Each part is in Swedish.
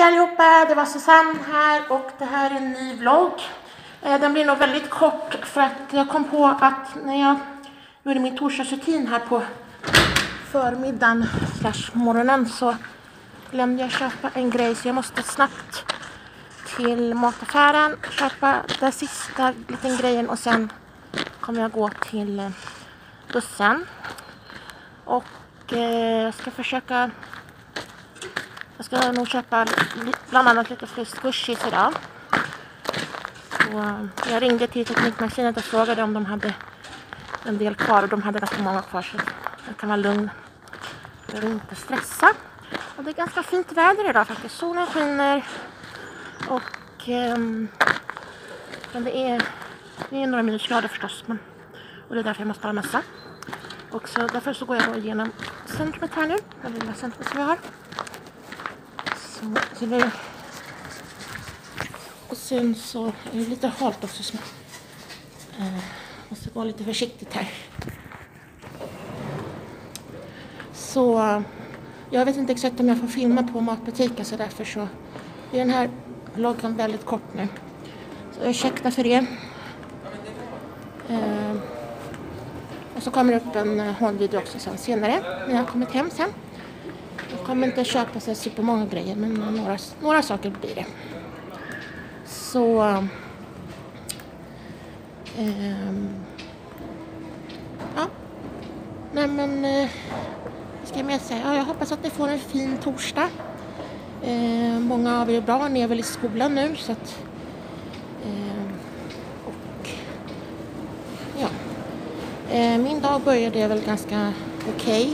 Hej allihopa, det var Susanne här och det här är en ny vlogg. Den blir nog väldigt kort för att jag kom på att när jag gjorde min torsdagsrutin här på förmiddagen / morgonen så glömde jag köpa en grej, så jag måste snabbt till mataffären köpa den sista liten grejen och sen kommer jag gå till bussen och jag ska nog köpa bland annat lite squishies idag. Och jag ringde till teknikmaskinen och frågade om de hade en del kvar och de hade ganska många kvar, så jag kan vara lugn. Jag vill inte stressa. Och det är ganska fint väder idag faktiskt. Solen skiner och men det är några minusgrader förstås, och det är därför jag måste ha mössa. Och så därför så går jag då igenom centrumet här nu, det lilla centrumet som vi har. Och sen så är det lite halt också, så måste gå lite försiktigt här. Så jag vet inte exakt om jag får filma på matbutiken, så därför så är den här vloggen väldigt kort nu. Så ursäkta för det. Och så kommer det upp en hållvideo också sen senare när jag har kommit hem sen. Jag kommer inte köpa så supermånga grejer, men några saker blir det. Så ja. Nej men ska jag med säga? Ja, jag hoppas att ni får en fin torsdag. Många av er är bra, ni är väl i skolan nu, så att och ja. Min dag började väl ganska okej.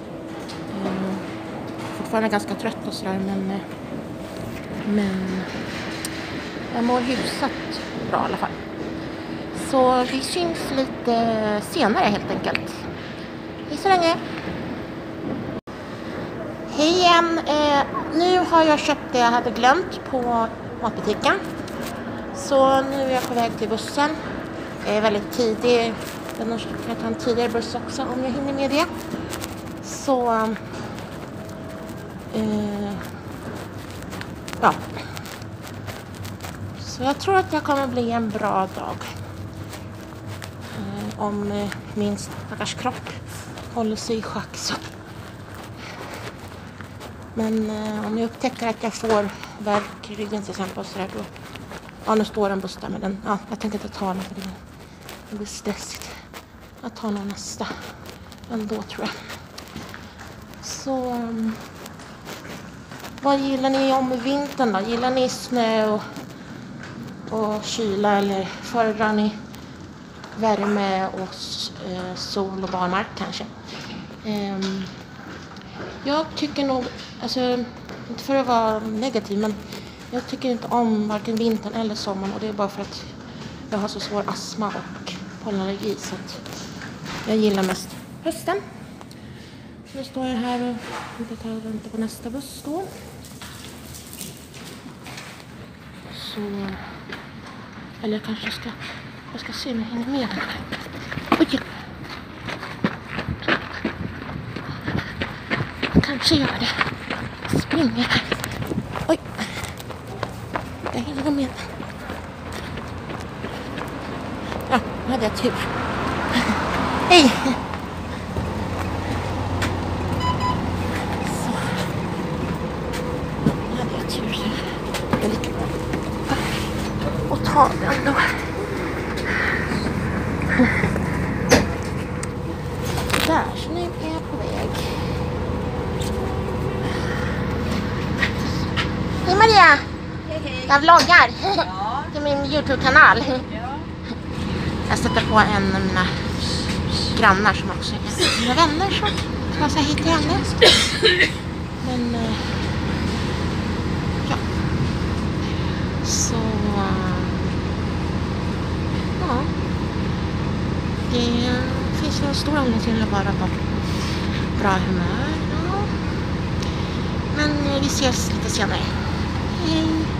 Fortfarande ganska trött och sådär, men jag mår hyfsat bra i alla fall. Så vi syns lite senare helt enkelt. Hej så länge! Hej igen! Nu har jag köpt det jag hade glömt på matbutiken. Så nu är jag på väg till bussen. Jag är väldigt tidig. Jag kan ta en tidigare buss också om jag hinner med det. Så ja. Så jag tror att det kommer bli en bra dag. Om min stackars kropp håller sig i schack så. Men om jag upptäcker att jag får värk i ryggen till exempel och sådär då. Ja, nu står en buss där med den. Ja, jag tänker inte ta den för det blir stressigt. Jag tar nog nästa ändå, tror jag. Så vad gillar ni om vintern då? Gillar ni snö och kyla, eller föredrar ni värme och sol och barmark kanske? Jag tycker nog, alltså inte för att vara negativ, men jag tycker inte om varken vintern eller sommaren, och det är bara för att jag har så svår astma och pollenallergi, så att jag gillar mest hösten. Nu står jag här och väntar på nästa buss då. Så, eller jag kanske jag ska se om jag hinner med den här. Oj! Jag kanske gör det. Jag springer här. Oj! Jag hinner gå med den. Ja, nu hade jag tur. Hej! Så. Nu hade jag tur. Jag är lika bra. Och ta den då. Där, så nu är jag på väg. Hej Maria! Hej. Jag vloggar. Ja. Till min YouTube-kanal. Ja. Jag sätter på en av mina grannar som också är mina vänner, så jag säger hej till henne. Men ja. Så ja. Det finns en stor anledning till att vara på bra humör. Ja. Men vi ses lite senare. Hej!